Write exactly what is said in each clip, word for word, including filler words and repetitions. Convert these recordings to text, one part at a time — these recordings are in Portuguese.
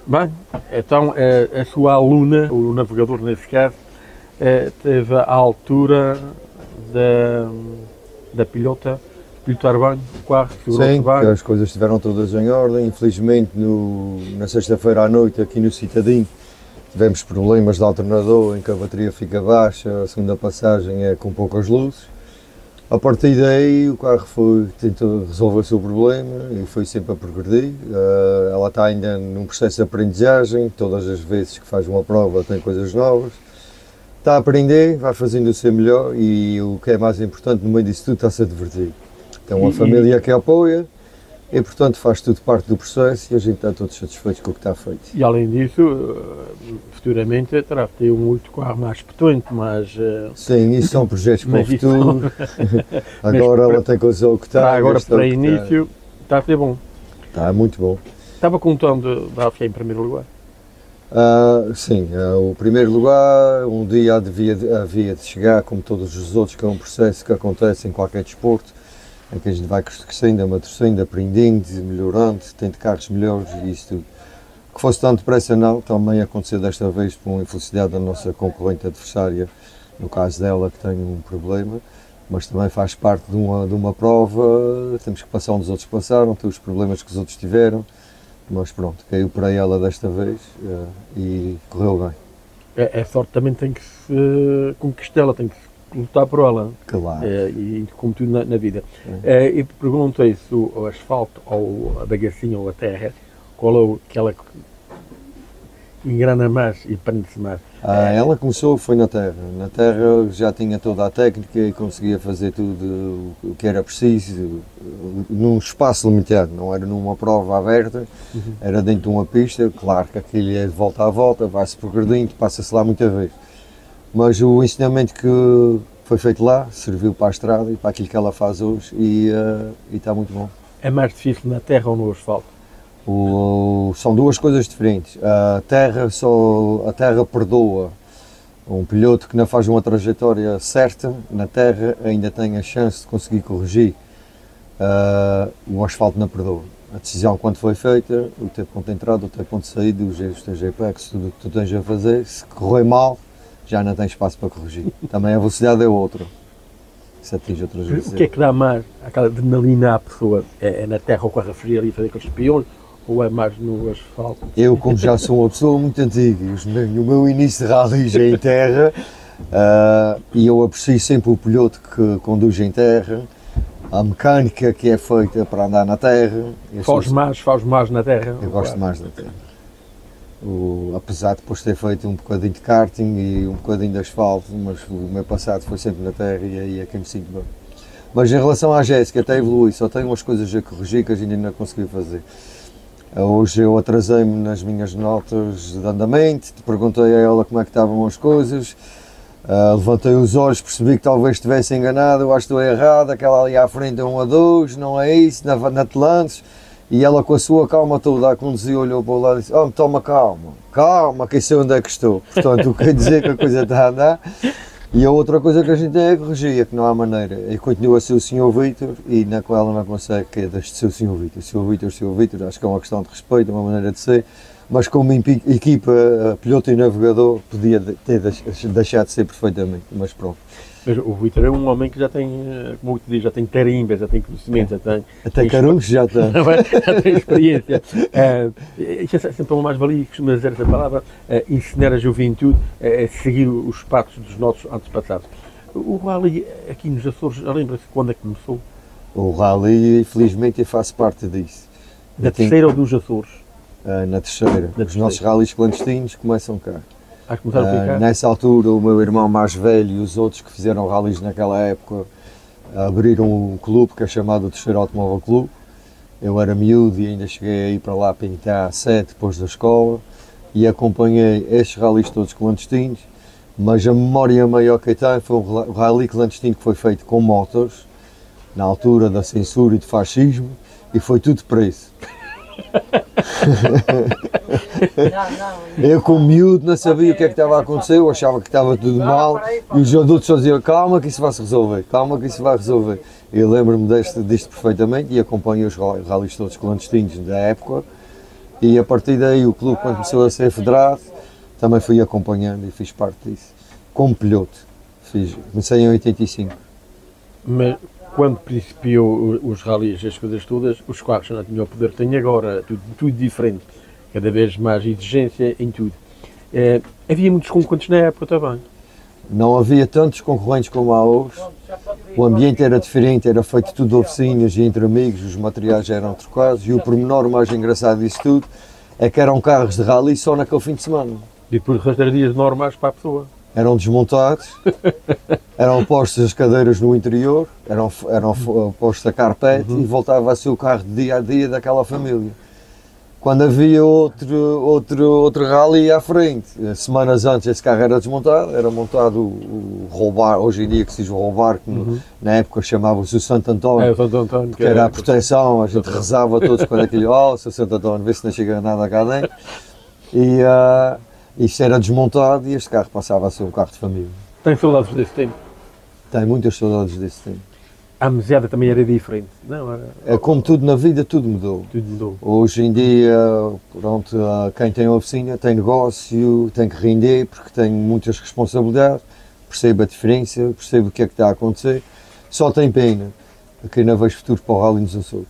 Bem, então a, a sua aluna, o navegador nesse caso, esteve à altura da, da pilota, pilotar bem o carro, segurou-se Sim, bem. as coisas estiveram todas em ordem. Infelizmente, no, na sexta-feira à noite, aqui no Citadinho, tivemos problemas de alternador em que a bateria fica baixa, a segunda passagem é com poucas luzes. A partir daí o carro foi, tentou resolver o seu problema e foi sempre a progredir. Uh, ela está ainda num processo de aprendizagem, todas as vezes que faz uma prova tem coisas novas. Está a aprender, vai fazendo o seu melhor e o que é mais importante no meio disso tudo está-se a divertir. Tem uma E- família que a apoia e portanto faz tudo parte do processo e a gente está todos satisfeitos com o que está feito. E além disso, eh, futuramente terá que ter um outro carro mais potente, mas eh, Sim, isso são projetos para o Mas isso- futuro. Agora para- ela tem coisa o que está. está agora gasta o para que início, está a ser bom. Está, está muito bom. Estava contando de ficar em primeiro lugar. Ah, sim, ah, o primeiro lugar, um dia havia de, havia de chegar, como todos os outros, que é um processo que acontece em qualquer desporto, em que a gente vai crescendo, amadurecendo, aprendendo, melhorando, tendo carros melhores e isso tudo. Que fosse tão depressa não, também aconteceu desta vez por uma infelicidade da nossa concorrente adversária, no caso dela que tem um problema, mas também faz parte de uma, de uma prova, temos que passar onde os outros passaram, ter os problemas que os outros tiveram, mas pronto, caiu para ela desta vez eh, e correu bem. A, a sorte também tem que se conquistá-la, tem que se lutar por ela. Claro. Eh, e como tudo na, na vida. Eh, e perguntei se o, o asfalto ou a bagacinha ou a terra, qual é o, aquela que engrana mais e prende-se mais. Ah, ela começou, foi na terra. Na terra já tinha toda a técnica e conseguia fazer tudo o que era preciso, num espaço limitado, não era numa prova aberta, Uhum. era dentro de uma pista. Claro que aquilo é de volta a volta, vai-se progredindo, passa-se lá muita vez. Mas o ensinamento que foi feito lá serviu para a estrada e para aquilo que ela faz hoje e, uh, e está muito bom. É mais difícil na terra ou no asfalto? O, são duas coisas diferentes. A terra, só, a terra perdoa. Um piloto que não faz uma trajetória certa, na terra ainda tem a chance de conseguir corrigir. Uh, o asfalto não perdoa. A decisão quando foi feita, o teu ponto de entrada, o teu ponto de saída, os erros, os teus apex, tudo o que tu tens a fazer, se correr mal, já não tem espaço para corrigir. Também a velocidade é outra. Se atinge outras vezes. O que é que dá mais aquela adrenalina à pessoa? É, é na terra o carro a fugir ali e fazer aqueles espiões? Ou é mais no asfalto? Eu, como já sou uma pessoa muito antiga, e os meus- o meu início de rallies é em terra, ah, e eu aprecio sempre o piloto que conduz em terra, a mecânica que é feita para andar na terra. Eu, Faz sou- mais, faz mais na terra? eu gosto mais da terra. O- apesar de depois ter feito um bocadinho de karting e um bocadinho de asfalto, mas o meu passado foi sempre na terra e aí é que me sinto bem. Mas em relação à Jéssica, até evolui, só tenho umas coisas a corrigir que a gente ainda não conseguiu fazer. Hoje eu atrasei-me nas minhas notas de andamento, perguntei a ela como é que estavam as coisas, uh, levantei os olhos, percebi que talvez estivesse enganado, eu acho que estou errado, aquela ali à frente é um a dois, não é isso, na, na Atlantis, e ela com a sua calma toda a conduzir, olhou para o lado e disse, oh, toma calma, calma, que eu sei onde é que estou. Portanto, o que quer dizer que a coisa está a andar. E a outra coisa que a gente tem é corrigir, é que não há maneira. E continua a ser o senhor Vítor e na qual ela não consegue que deixe de ser o senhor Vítor. O senhor Vítor, o senhor Vítor, acho que é uma questão de respeito, uma maneira de ser, mas como epi- equipa, piloto e navegador, podia de- ter deix- deixado de ser perfeitamente, mas pronto. Mas o Vítor é um homem que já tem, eh, como te diz, já tem tarimba, já tem conhecimento, já tem, Até tem carunhos já está. já tem experiência. Eh, Isso é sempre uma mais-valia, costuma dizer essa palavra, eh, ensinar a juventude a seguir os passos dos nossos antepassados. O rally aqui nos Açores, lembra-se quando é que começou? O rally, infelizmente, eu faço parte disso. Da Eu tenho- terceira ou dos Açores? ah, na terceira. Na Os terceira. nossos rallies clandestinos começam cá. Acho que começaram a Ah, ficar? nessa altura, o meu irmão mais velho e os outros que fizeram rallies naquela época abriram um clube que é chamado o Terceiro Automóvel Clube. Eu era miúdo e ainda cheguei a ir para lá pintar a sete depois da escola e acompanhei estes rallies todos clandestinos, mas a memória maior que eu tenho foi um rally clandestino que foi feito com motos, na altura da censura e do fascismo, e foi tudo preso. Eu, como miúdo, não sabia o que é que estava a acontecer, eu achava que estava tudo mal e os adultos só diziam calma que isso vai se resolver, calma que isso vai resolver. Eu lembro-me deste, disto perfeitamente e acompanhei os rallies todos clandestinos da época E a partir daí o clube, quando começou a ser federado, também fui acompanhando e fiz parte disso. Como piloto, fiz, comecei em oitenta e cinco. Mas quando principiou os rallies, as coisas todas, os carros já não tinham o poder que têm agora, tudo, tudo diferente, cada vez mais exigência em tudo. É, havia muitos concorrentes na época também. Não havia tantos concorrentes como há hoje. O ambiente era diferente, era feito tudo de oficinas e entre amigos, os materiais eram trocados e o pormenor mais engraçado disso tudo é que eram carros de rally só naquele fim de semana. E depois de resto era dias normais para a pessoa. Eram desmontados, eram postas as cadeiras no interior, eram, eram postos a carpete uhum. e voltava a ser o carro de dia a dia daquela família. Quando havia outro, outro, outro rally à frente, semanas antes esse carro era desmontado, era montado o, o roubar, hoje em dia que se diz o roubar, que uhum. na época chamava-se o Santo António, é, o Santo António que era, era a proteção, a gente rezava todos quando aquilo, oh, seu Santo António, vê se não chega nada cá dentro. E uh, isto era desmontado e este carro passava a ser um carro de família. Tem saudades desse tempo? Tenho muitas saudades desse tempo. A mesada também era diferente, não era? É como tudo na vida, tudo mudou. Tudo mudou. Hoje em dia, pronto, quem tem oficina tem negócio, tem que render porque tem muitas responsabilidades, percebe a diferença, percebe o que é que está a acontecer. Só tem pena que não vejo futuro para o rally nos Açores.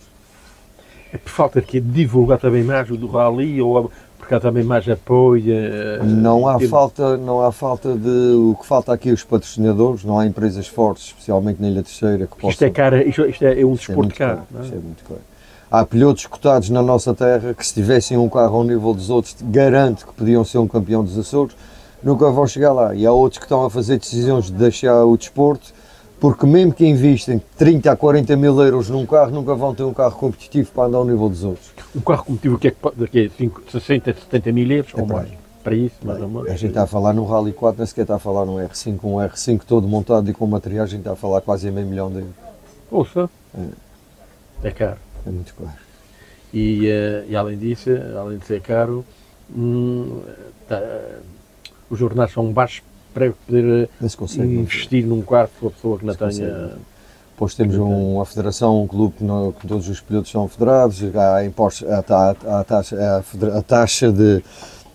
É por falta de quê? Divulgar também mais o do rally ou porque há também mais apoio? Não há, falta, não há falta de... O que falta aqui é os patrocinadores, não há empresas fortes, especialmente na Ilha Terceira, que possam... Isto é cara, isto, isto é, é um desporto caro. caro não é? Isto é muito caro. Há pilotos cotados na nossa terra que se tivessem um carro ao nível dos outros, garanto que podiam ser um campeão dos Açores, nunca vão chegar lá. E há outros que estão a fazer decisões de deixar o desporto, porque mesmo que investem trinta a quarenta mil euros num carro, nunca vão ter um carro competitivo para andar ao nível dos outros. Um carro competitivo, o que é que pode, daqui a sessenta, setenta mil euros é ou mais? Para isso, mais ou menos. A gente está a falar no Rally quatro, nem sequer está a falar no R cinco, um R cinco todo montado e com materiais, a gente está a falar quase em meio milhão de euros. Ouça, é. é caro. É muito caro. E, uh, e além disso, além de ser caro, hum, tá, os jornais são baixos para poder consegue, investir num quarto para a pessoa que não tenha... Depois temos um, uma federação, um clube que, no, que todos os pilotos são federados, há impostos, a, a, a, taxa, a, a taxa de...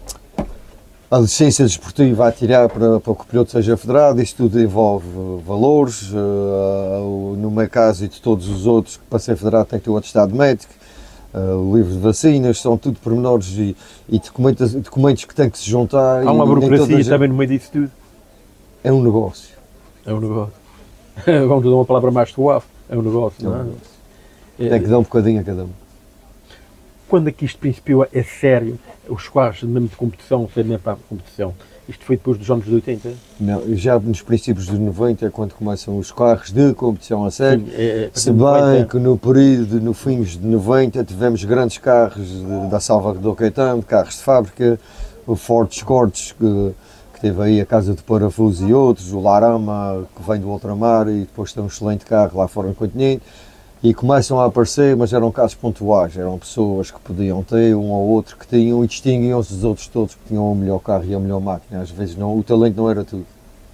a licença desportiva a tirar para, para que o piloto seja federado, isto tudo envolve valores, uh, no meu caso e de todos os outros, que para ser federado tem que ter o atestado médico, uh, o livro de vacinas, são tudo pormenores e, e documentos, documentos que têm que se juntar. Há uma burocracia também no meio disso tudo? É um negócio. É um negócio. Vamos dar uma palavra mais suave, é um negócio, não é? É, tem que dar um bocadinho a cada um. Quando é que isto principiou a sério, os carros mesmo de competição, ser mesmo para a competição? Isto foi depois dos anos oitenta? Não, já nos princípios dos noventa é quando começam os carros de competição a sério. Sim, é, é, se bem noventa. Que no período, no fins de noventa, tivemos grandes carros de, da Salvador Caetano, carros de fábrica, o Ford Escortes, que, que teve aí a Casa de Parafuso e outros, o Larama, que vem do ultramar e depois tem um excelente carro lá fora no continente. E começam a aparecer, mas eram casos pontuais, eram pessoas que podiam ter, um ou outro que tinham e distinguiam-se dos outros todos que tinham o melhor carro e a melhor máquina. Às vezes não, o talento não era tudo.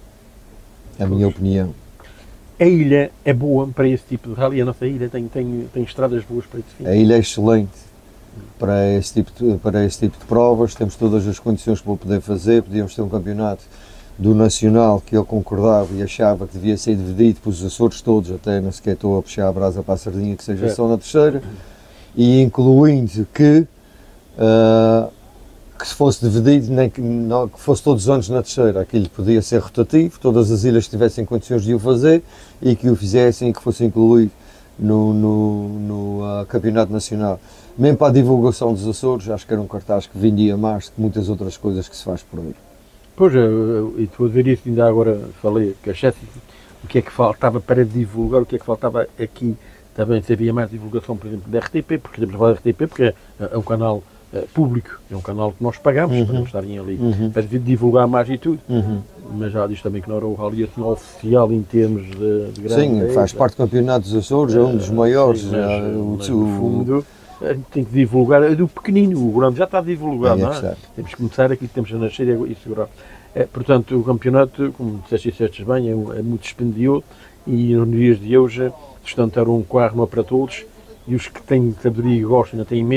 É a minha opinião. A ilha é boa para esse tipo de rally, a nossa ilha tem, tem, tem estradas boas para esse fim. A ilha é excelente para esse, tipo de, para esse tipo de provas, temos todas as condições para o poder fazer, podíamos ter um campeonato do Nacional que eu concordava e achava que devia ser dividido para os Açores todos, até não sequer estou a puxar a brasa para a sardinha, que seja é. Só na terceira, e incluindo que, uh, que se fosse dividido, nem que, não, que fosse todos os anos na terceira, aquilo podia ser rotativo, todas as ilhas tivessem condições de o fazer e que o fizessem e que fosse incluído no, no, no uh, Campeonato Nacional. Mesmo para a divulgação dos Açores, acho que era um cartaz que vendia mais do que muitas outras coisas que se faz por aí. Pois, e estou a dizer isso, ainda agora falei, que achasse o que é que faltava para divulgar, o que é que faltava aqui, também se havia mais divulgação, por exemplo, da R T P, porque temos a falar da R T P, porque é, é um canal é, público, é um canal que nós pagamos, uhum. para não estarem ali, uhum. para divulgar mais e tudo, uhum. mas já diz também que não era o rally assim, oficial em termos de, de grande... Sim, faz parte do Campeonato dos Açores, é um dos maiores, sim, mas, já, o, mas, no fundo, a gente tem que divulgar, é do pequenino, o grande já está divulgado, é, não é? Temos que começar aqui, temos a nascer e segurar. É, portanto, o campeonato, como disseste e disseste bem, é, é muito dispendioso e nos dias de hoje sustentar um carro não é para todos e os que têm sabedoria e gostam ainda têm medo,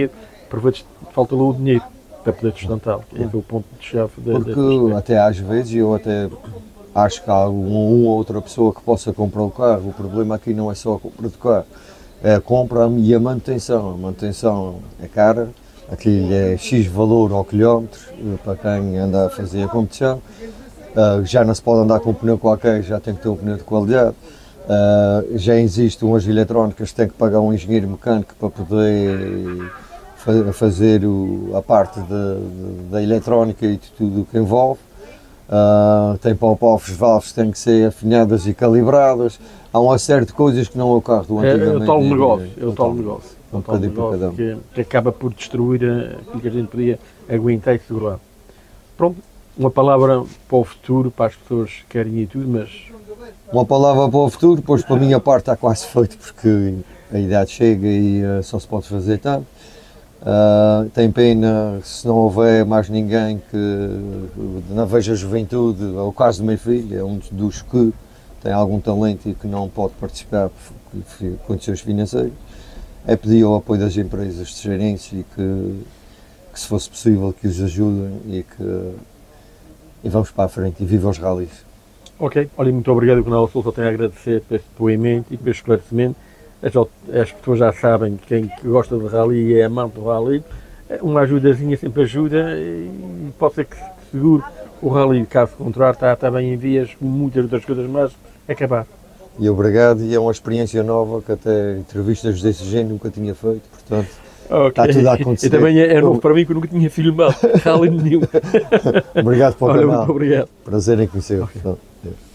por vezes falta lá o dinheiro para poder sustentá-lo, que é o ponto-chave da Porque da até às vezes eu até acho que há uma ou outra pessoa que possa comprar o carro. O problema aqui não é só a compra do carro, é a compra e a manutenção. A manutenção é cara, aquilo é X valor ao quilómetro para quem anda a fazer a competição. Uh, já não se pode andar com um pneu qualquer, já tem que ter um pneu de qualidade. Uh, já existem umas eletrónicas que tem que pagar um engenheiro mecânico para poder fa fazer o, a parte de, de, da eletrónica e de tudo o que envolve. Uh, tem pop-offs, valves que têm que ser afinadas e calibradas. Há uma série de coisas que não é o carro do antigamente. É, é o tal negócio, é o tal negócio, é um o tal negócio que, que acaba por destruir aquilo que a gente podia aguentar e segurar. Pronto, uma palavra para o futuro, para as pessoas que querem ir tudo, mas... Uma palavra para o futuro, pois para a minha parte está quase feito, porque a idade chega e uh, só se pode fazer tanto. Uh, tem pena se não houver mais ninguém que não veja a juventude. É o caso do meu filho, é um dos que tem algum talento e que não pode participar por condições financeiras. É pedir o apoio das empresas de gerência e que, que se fosse possível que os ajudem e que e vamos para a frente e viva os rallies. Ok, olha, muito obrigado, Ronaldo Sousa, tenho a agradecer por este depoimento e por este esclarecimento. As, as pessoas já sabem, quem gosta de rally e é amante do rally, uma ajudazinha sempre ajuda e pode ser que segure o rally, caso contrário, está, está bem em vias, muitas outras coisas mais, acabar. E obrigado, e é uma experiência nova que até entrevistas desse género nunca tinha feito, portanto okay. Está tudo a acontecer. E também é, é novo para mim que eu nunca tinha filmado rally nenhum. Obrigado pelo olha, canal. Muito obrigado. Prazer em conhecer-o. Okay.